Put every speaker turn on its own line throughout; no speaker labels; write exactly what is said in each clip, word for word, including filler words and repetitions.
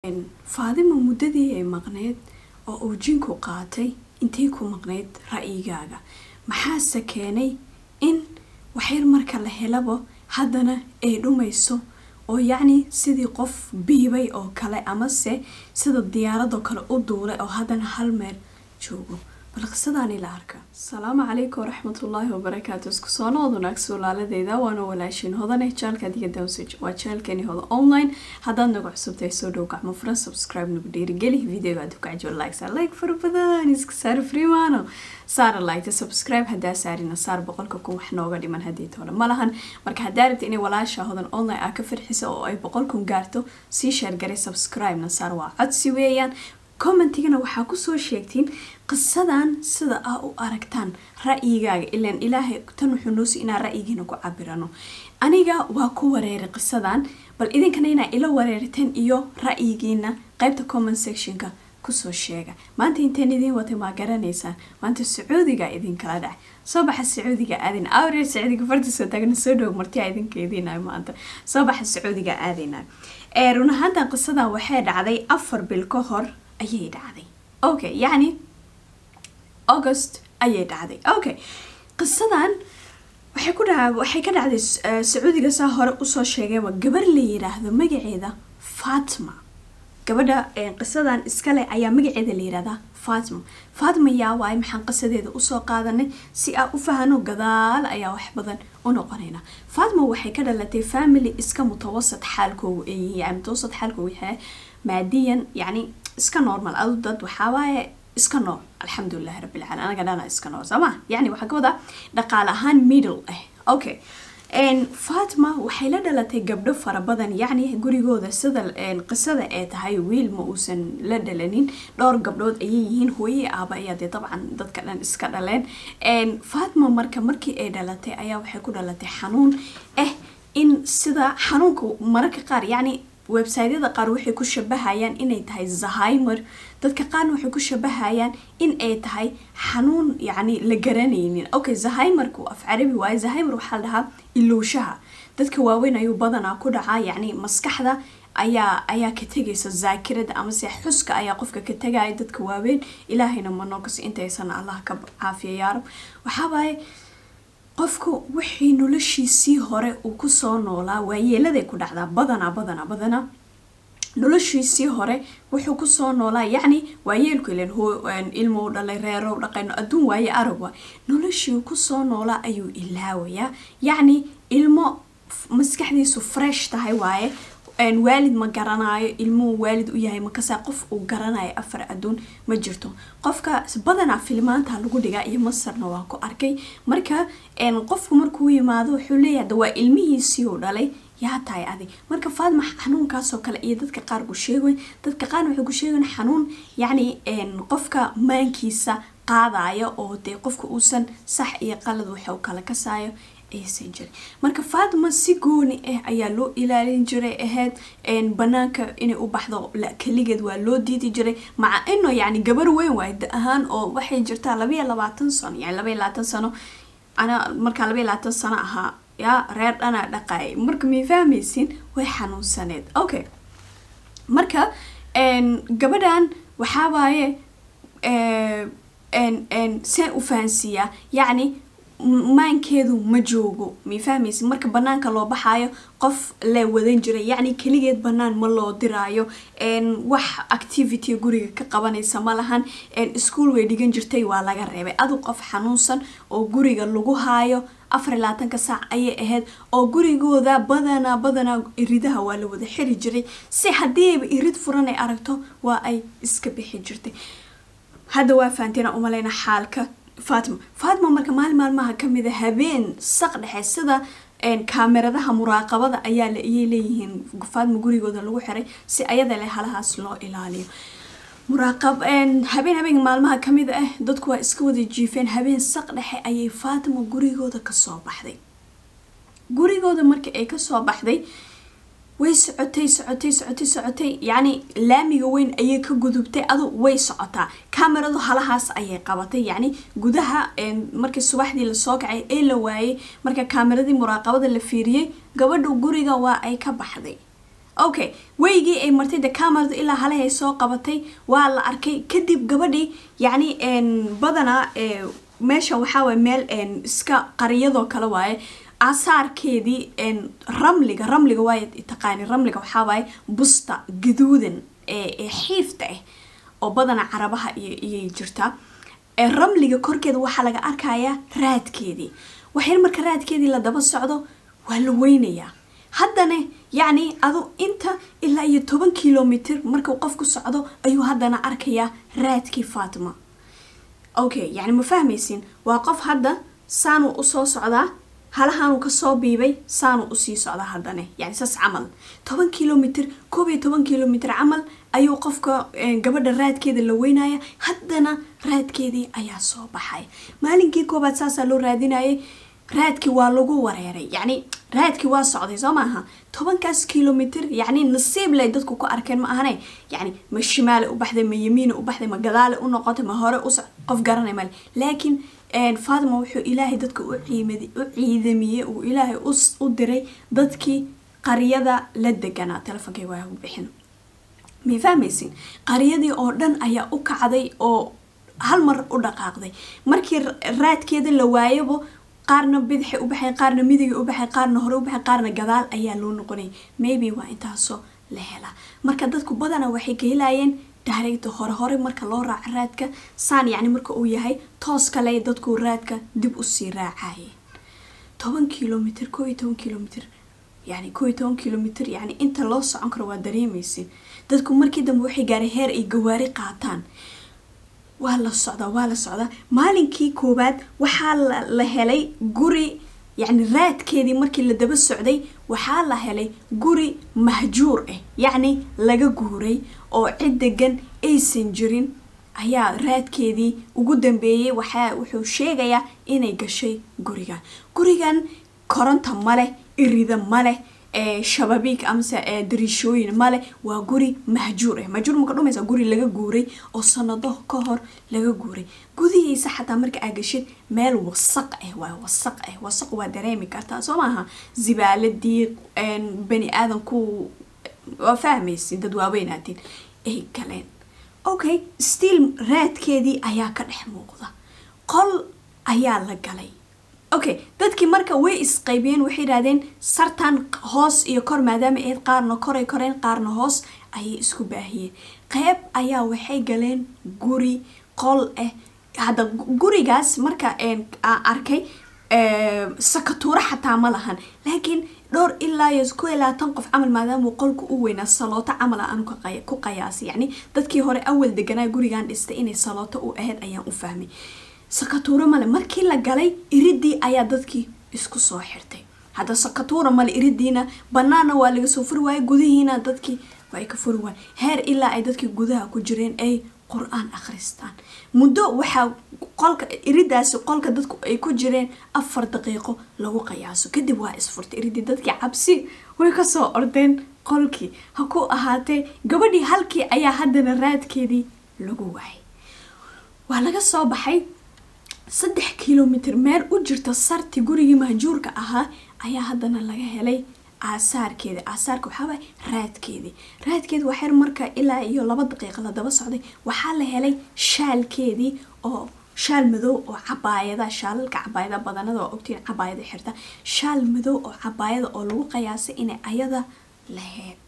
faadima muddadii ay maqneed oo uu Jiinku qaatay intee ku maqneed ra'yigaaga maxaa keenay in waxyar marka la helabo haddana ay dhumayso oo yacni sidii qof biibay oo kale ama se sida diyaarad oo kale u duulay oo haddana hal meel joogo bal qisadaan ila arka salaamu calaykum waraxmatullaahi wabarakaatu isku soo noqonaag suulaaladeyda waana walaashin hodane channelka diga dawsaj waa channelkani hoda online haddaad nagu cusubtahay soo dhow gacmo furan subscribe nagu dhiirigeli videoga aad ku cajiyo like saar like fara badan iska saar freemano saar like subscribe haddaa saarina saar boqolka kun wax nooga dhiman haddii toona malahan marka haddaa rabta inay walaasha hodan online aa ka farxiso oo ay boqol kun gaarto sii share garay subscribe na saar waa codsi weeyaan commentigana waxaa ku soo sheegtiin qisadan sida aa u aragtaan ra'yigaaga ilaan ilaahay tan wuxuu noo si inaa ra'yigiina ku cabirano aniga waa ku wareeray qisadan bal idinkana inaa ila wareeriteen iyo ra'yigiina qaybta comment sectionka kusoo sheega maanta inteen idin watay ma garanaysaan maanta Sacuudiga idin kala dhacay soo baxa Sacuudiga aadin awreer Sacuudiga fartiisa tagna soo dhow martii idinka idin ay maanta soo baxa Sacuudiga aadina ee run ahaantan qisadan waxay dhacday afar bil ka hor ayay dhacday okay yani August ayay dhacday okay qisadan waxay ku dhacay waxay ka dhacday Sacuudiga saa hore u soo sheegay waa gabar la yiraahdo magaceeda Fatima gabadha ee qisadan iska leh ayaa magaceeda la yiraahdaa Fatima Fatima yaa waay maxaan qisadeeda u soo qaadanay si aan u fahano gadaal ayaa wax badan u noqonayna Fatima waxay ka dhalatay family iska mutawassat xaalkoodu ay yahay mutawassat xaalkoodu yahay maadiyan yani iska normal adu dad waxa waaye iska nool alxamdulillah rabbil alamin anaga dhana iska nool sama yani waxa ka wada dhaqaale ahaan middle ah okay and Fatima waxay la dhalatay gabdho fara badan yani gurigooda sida qisada ay tahay wiil ma uusan la dhalanin dhowr gabdhood ay yihiin hooyay aaba ayaa dabcan dadka dhan iska dhaleen and Fatima marka markii ay dhalatay ayaa waxay ku dhalatay xanuun eh in sida xanuunku marka qaar yani website-yada qaar waxay ku shabahayaan inay tahay Alzheimer dadka qaar waxay ku shabahayaan in ay tahay xanuun yani la garanaynin okay Alzheimer-ku af Carabi waa Alzheimer waxa la dhahaa ilooshaha dadka waaweyn ayuu badanaa ku dhacaa yani maskaxda ayaa ayaa ka tagaysa zaakirada ama si xuska ayaa qofka ka tagay dadka waaweyn ilaahayna ma noo kasi intaysan Allah ka caafiyo yaa rab waxa waaye qofku wixii noloshiisii hore uu ku soo noolaa waayeeladay ku dhacdaa badana badana badana noloshiisii hore wuxuu ku soo noolaa yani waayeelku ileen hoo ilmo dhalay reero dhaqayno adduun waaye aragwa noloshii ku soo noolaa ayuu ilaawaya yani ilmo maskaxdiisu fresh tahay waaye ان والد ما قرناي المو والد وياي ما كسا قف وقرناي أفر أدون ما جرتو قفك بدنا فيلمان تهلو دقا إيه مصر نواكو أركي مركا ان قفك مركو يمادو حولي دواء علمي سيو دالي يا تاي عادي مركا فاطمة حنون كاسو كلا إيه دادك قار قشيغوين دادك قار وحي قشيغوين حنون يعني ان قفك مانكيسا قاضايا أو دي قفك أوسن صح إيه قالد وحيو كلا كسايو ايه سنجري مركا فاطمة سيقوني ايه ايا لو الالين جري اهد ان بناكا اني اوباحدو لا كليقد والو ديدي جري مع انو يعني قبر وين وايد اهان او وحي جرتا لبيا لباتن سنة يعني لبيا لباتن سنة انا مركا لبيا لباتن سنة اها يا رير انا دقاي مركا مي فاهميسين وي حنون سند اوكي مركا ان قبران وحاواي ان ان سين وفانسية يعني maankeedu ma joogo mi fahmaysi marka banaanka loo baxayo qof la wadan jiray yani kaligeed banaan ma loo diraayo een wax activity guriga ka qabanaysa ma lahan een school way dhigan jirtay waa laga reebay adu qof xanuunsan oo guriga lagu haayo afar iyo labaatan saac ayay ahayd oo gurigooda badana badana iridaha waa la wada xiri jiray si hadii irid furan ay aragto waa ay iska bixi jirtay hada waa faantina umalayna xaalka فاطمة فاطمة مركا مال مال ماها كميدة هبين سقد حسدا ان كاميرادها مراقبة ايا ليهين فاطمة قولي قودا لغو حري سي ايادا ليهالها سلو الاليو مراقب ان هبين هبين مال ماها كميدة اه دادكوا اسكودي جيفين هبين سقد حي ايا فاطمة قولي قودا كسو بحدي قولي قودا مركا اي كسو بحدي way socotay socotay socotay socotay yani laamiga weyn ayay ka gudubtay adu way socotaa kameradu halahaas ayay qabatay yani gudaha markii subaxdii la soo kacay ee la waayay marka kameradii muraaqabada la fiiriyay gabadhu guriga waa ay ka baxday okay weygii ay martay da kamaradu ilaa halahay soo qabatay waa la arkay kadib gabadhii yacni een badana ee meesha waxa way meel een iska qariyado kala waaye asaarkeedii een ramliga ramliga way taqaani ramliga waxa way busta gaduudan ee xiifta ah oo badana carabaha iyo jirta ee ramliga korkeeda waxa laga arkayaa raadkeedii waxay marka raadkeedii la daba socdo waa la weynayaa haddana yani adu inta ilaa iyo toban kilomitir marka qof ku socdo ayuu haddana arkayaa raadkii Fatima okay yani ma fahmaysin waa qof hadda saanu u soo socdaa halahan uu ka soo biibay saanu u sii socdaa haddana yani sas camal toban kilomitir koob iyo toban kilomitir camal ayuu qofka gabadha raadkeeda la weynaya haddana raadkeedii ayaa soo baxay maalinkii koobaad saasa loo raadinayay raadkii waa lagu wareeray yani raadkii waa socday soo maaha tobankaas kilomitir yani nasiib leh dadku ku arkeen ma ahane yani ma shimaal u baxday ma yamiin u baxday ma gadaal u noqotay ma hore u qof garanay mal laakiin een Fatima wuxuu ilaahay dadka u ciimaday u ciidamiyay oo ilaahay u diray dadkii qariyada la deganaa telefonkay waa u bixin mi fahmaysin qariyadii oo dhan ayaa u kacday oo hal mar u dhaqaaqday markii raadkeeda la waayabo qaarna bidixi u baxay qaarna midiga u baxay qaarna hore u baxay qaarna gadaal ayaa loo noqonay maybe waa intaaso la hela marka dadku badana waxay ka helayeen direct hore hore marka loo raac raadka saan yani marka uu yahay toos kale dadku raadka dib u sii raacayeen toban kilomitir koob iyo toban kilomitir yani koob iyo toban kilomitir yani inta loo socon karo waa dareemaysin dadku markii dambe waxay gaareen heer ay gawaari qaataan waa la socda waa la socda maalinkii koobaad waxa la helay guri يعني raadkeedii markii la daba socday waxa la helay guri mahjuur ah yani laga guuray oo cid degan aysan jirin ayaa raadkeedii ugu dambeeyay waxa wuxuu sheegayaa inay gashay gurigan gurigan koronto male irida male ee shababiik amse ee dirishooyin male waa guri mahjuur ah mahjuur ma ka dhumaysa guri laga guuray oo sanado ka hor laga guuray gudihiisa xataa marka ay gashay meel wasaq ah waa wasaq ah wasaq waa dareemi kartaa soo maaha zibaaladii een bani aadan ku waa fahmaysid dad waaweynaatiin ay galeen okay still raadkeedii ayaa ka dhex muuqda qol ayaa la galay okay dadkii marka way isqaybiyeen waxay raadeen sartan hoos iyo kor maadaama ay qaarna koray koreen qaarna hoos ayay isku baahiyeen qayb ayaa waxay galeen guri qol ah hada gurigaas marka aan arkay ee sakatuura xataa ma lahan laakiin dhowr ilaa iyo ku ilaatan qof amal maadaama qolku u weynaa salooto amal aan ku qiyaasay yani dadkii hore awal deganaa gurigan dhistay inay salooto u ahayd ayaan u fahmay sakatuura male markii la galay iridii ayaa dadkii isku soo xirtay hada sakatuura male iridiina banaana waa laga soo furi waayay gudihiina dadkii way ka furi waayay heer ilaa ay dadkii gudaha ku jireen ay quraan akhristaan muddo waxa qolka iridaas qolka dadku ay ku jireen afar daqiiqo lagu qiyaaso kadib waa isfurtay iridii dadkii cabsi way ka soo ordeen qolkii ha ku ahaatee gabadhii halkii ayaa haddana raadkeedii lagu waayay waa laga soo baxay saddex kilomitir meel u jirta sarti gurigii mahjuurka ahaa ayaa haddana laga helay aasaarkeeda aasaarka waxa way raadkeedii raadkeed waxa marka ilaa iyo laba daqiiqo la daba socday waxa la helay shaalkeedii oo shaal madow oo cabaayada shaalka cabaayada badanada oo ogtiin cabaayada xirta shaal madow oo cabaayada oo lagu qiyaasay inay ayada lahayd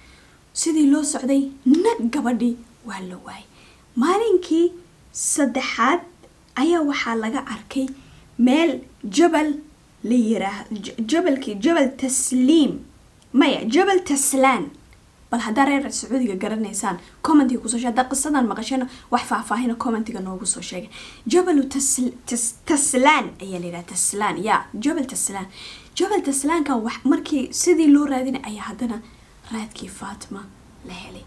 sidii loo socday nag gabadhii waa la waayay maalinkii saddexaad ayaa waxa laga arkay meel jabal ليراه جبل كي جبل تسليم مايا جبل تسلان بل هدا رير السعودية قرنيسان كومنتي كوسو شادا قصدا مقاشينا وحفا فاهينا كومنتي قنو كوسو شادا جبل تسل تس تسلان ايا ليرا تسلان يا جبل تسلان جبل تسلان كان وح مركي سيدي لو رادين ايا هدنا رادكي فاطمة لهلي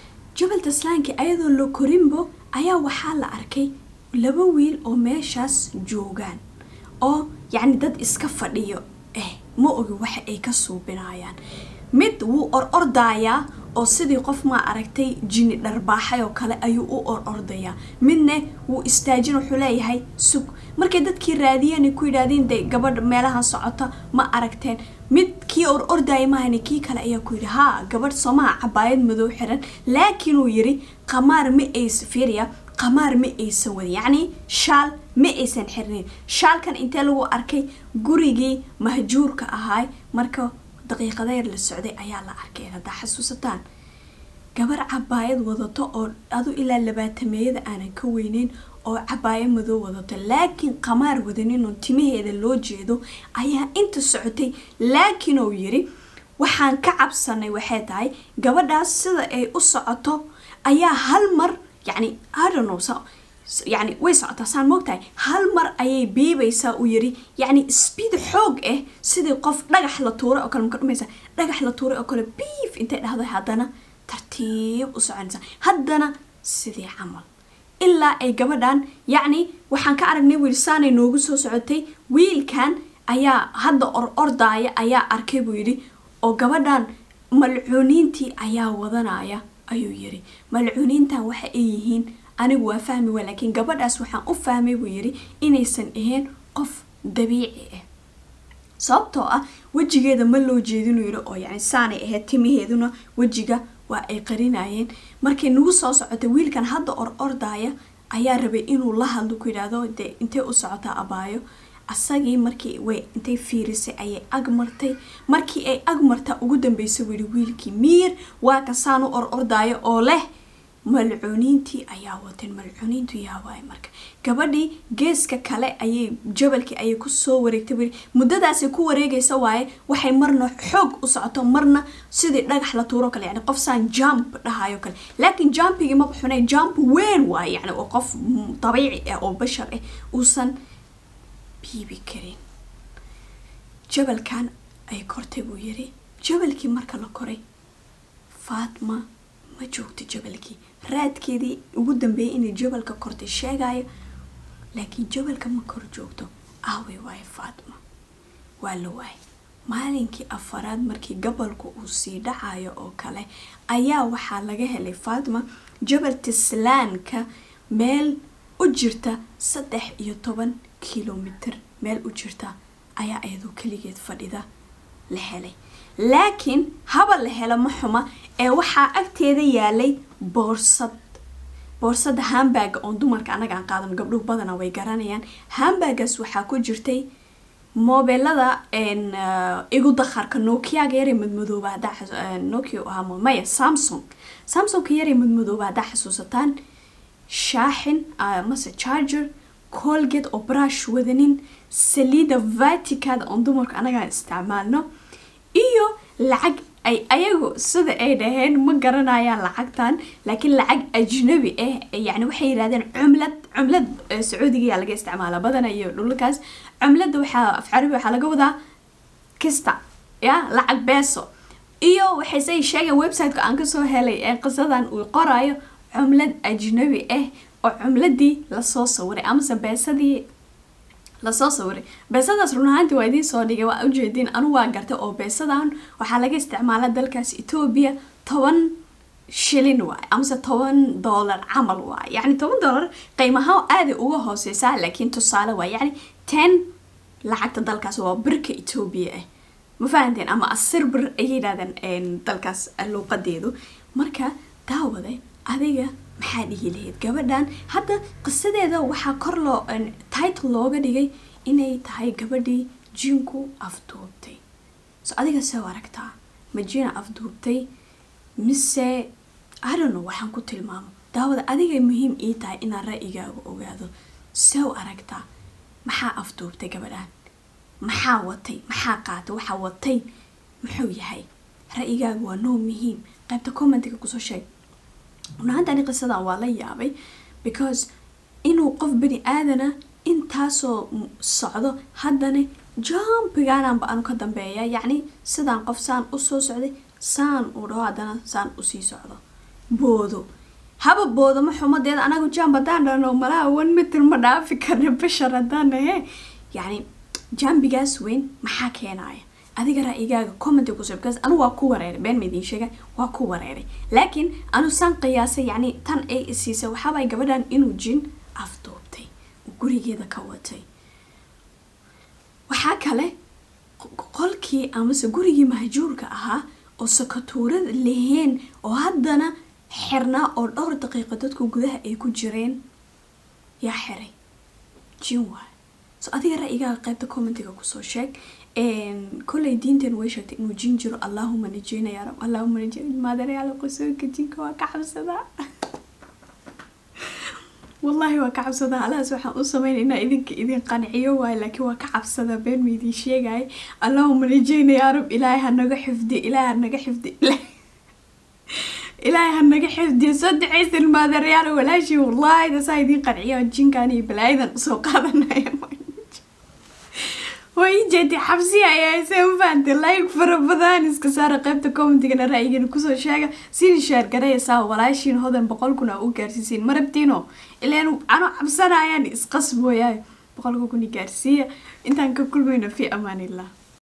جبل تسلان كي ايضا لو كوريمبو ايا وحال اركي لبويل او ميشاس جوغان او يعني دad iska fadhiyo eh ma ogi waxa ay ka suubinayaan mid wuu or ordaya oo sidii qof ma aragtay jini dharbaaxay oo kale ayuu u or ordaya midna wuu istaajin wuxuu leeyahay sug markay dadkii raadiyeen ku yiraahdeen day gabadh meelaha socota ma aragteen mid kii or orday maahane kii kale ayaa ku yiri ha gabadh Soomaa cabaayad madow xiran laakiin uu yiri qamaar ma ay fiiriya qamaar ma aysan wadi yani shaal ma aysan xirneen shaalkan inta lagu arkay gurigii mahjuurka ahaay marka daqiiqada yar la socday ayaa la arkay hada xasuusataan gabar cabaayad wadato oo adu ilaa labaatameeyada aanan ka weyneyn oo cabaayad madow wadato laakiin qamaar wadanin oo timaheeda loo jeedo ayaa inta socotay laakiin uu yiri waxaan ka cabsanay waxay tahay gabadhaas sida ay u socoto ayaa hal mar يعني I don't know so يعني ويسعة سان موقتها هل مر أي بيبي سا ويري يعني speed حوج إيه سيد قف رجح لطورة أو كلام كلام مثلا رجح لطورة أو كلام بيف أنت هذا هذانا ترتيب وسعنسا هذانا سيد عمل إلا أي جبدان يعني وحن كعرف نوي لساني نوجس وسعتي ويل كان أيا هذا أر أرضايا أيا أركب ويري أو جبدان ملعونين تي أيا وضنا أيا ayuu yiri malcuuninta waxa ay yihiin anigu waa fahmi walakin gabadhaas waxaan u fahmay buu yiri inaysan ahayn qof dabiici ah sababtoo ah wajigeeda ma loo jeedin yiri oo yani saanay ahayd timiheeduna wajiga waa ay qarinayeen markay nagu soo socotay wiilkan hadda or ordaaya ayaa rabay inuu la hadlo ku yiraahdo de intee u socota abaayo asagii markii way intay fiirisay ayay agmartay markii ay agmarta ugu dambeysay wili wiilkii miir waa ka saan u or ordaayo oo leh malcuunintii ayaa wateen malcuunintu yaa waay marka gabadhii geeska kale ayay jabalkii ayay ku soo wareegtay wili muddadaas ay ku wareegaysa waaye waxay marna xoog u socoto marna sidii dhagax la tuuro kale yani qof saan jump dhahayo kale laakiin jumpigi ma xunay jump weyn waay yani oo qof dabiici ah oo bashar ah uusan بيبي كرين جبل كان أي كرتبو يري جبل كي مركا لكوري فاطمة ما جوكت جبل كي راد كيدي وقدم بي إني جبل ككرت الشاقاية لكن جبل كما كور جوكتو آوي واي فاطمة والو واي مالينكي أفراد مركي قبلكو أوسي دعايا أو كالي أيا وحا لغاها لي فاطمة جبل تسلان كميل أجرتا صدح يطبن كيلومتر ميل أجرتا أيا أيضو كليجيت فريدة لحالي لكن هبا لحالة محومة اي وحا اكتيدا يالي بورصد بورصد هامباج اون دومارك انا قان قادم قبلو بدنا ويقرانيان هامباجس وحا كو جرتي موبيلada ان igu dakharka Nokia geeri madmadooba hada Nokia ama maya Samsung Samsung geeri madmadooba hada xasuusataan shaaxin ama charger Colgate oo brush wadanin saliida Vaticad oo dumarka anaga isticmaalno iyo lacag ay ayagu sida ay dhaheen ma garanayaan lacagtan laakiin lacag ajnabi ah yani waxay yiraahdeen cumlad cumlad Sacuudiga laga isticmaala badana iyo dhulkaas cumlada waxa af Carabi waxa laga wadaa kista ya lacag beeso iyo waxay say sheegeen website-ka aan ka soo helay ee qisadan uu qoraayo cumlad ajnabi ah oo cumladii la soo sawiray ama beesadii la soo sawiray beesadaas runaanti waa idin soo dhigay waa u jeedin anu waa gartay oo beesadan waxa laga isticmaalaa dalkaas Ethiopia toban shilin waa ama toban dollar amal waa yani toban dollar qiimaha aad uga hooseysa laakiin tusaale waa yani ten lacagta dalkaas waa birka Ethiopia ah ma fahanteen ama asir bir ay yiraahdeen dalkaas luqadeedu marka daawade adiga maxaa dhihi lahayd gabadhan hadda qisadeeda waxa kor loo title looga dhigay inay tahay gabadhii Jiinku afduubtay so adiga soo aragtaa ma jiina afduubtay mise I don't know waxaan ku tilmaamo daawada adiga muhiim ii tahay in ra'yigaaga ogaado soo aragtaa maxaa afduubtay gabadhan maxaa watay maxaa qaatay waxa watay muxuu yahay ra'yigaaga waa noo muhiim qaybta comment-ka ku soo sheeg ونهانت أنا قصة والله يابي because إنه قف بني آدنا إن تاسو صعدة هدني جام بيجانا بأنو كدم بيا يعني سدان قف سان أسو صعدة سان وراه دنا سان أسي صعدة بودو هذا بودو محمد ده أنا قلت جام بدان لأنه ملا ون متر منافق كنا بشر دانا هي يعني جام بيجاس وين محاكيناي adiga ra'yigaaga comment ku soo because anu waa ku wareeray been midin sheega waa ku wareeray laakiin anu san qiyaasay yani tan ay isiisa waxa bay gabadhan inuu jin afduubtay gurigeeda ka watay waxa kale qolkii amase gurigii mahjuurka ahaa oo sakatuurada leheen oo haddana xirnaa oo dhowr daqiiqo dadku gudaha ay ku jireen yaa xiray jin waay so adiga ra'yigaaga qaybta commentiga ku soo sheeg een kulay diintan way sheegtay inuu jin jiro allahumma najina ya rab allahumma najina maadar ya qosooka jinka waa ka xabsada wallahi waa ka xabsada alaas waxaan u sameeynaa idinka idin qanciyo waay laakiin waa ka xabsada been meedii sheegay allahumma najina ya rab ilaahay hanaga xifdi ilaahay hanaga xifdi ilaahay hanaga xifdi soo duceysan maadar ya walaashi wallahi da saayidin qanciyo jinkani balaayidan soo qaadanaya ويجي حبسي يا سام فانت لايك فربدان اسك سار قيبتا كومنتيغنا رايغنا كوسو شيغا سين شير غريسا walaashin hodan boqol kun oo gaarsiin marabtiino ileen ana xabsanayaan isqasbo yaay boqol kun gaarsiya intaan ka kulmayna fi amaan illah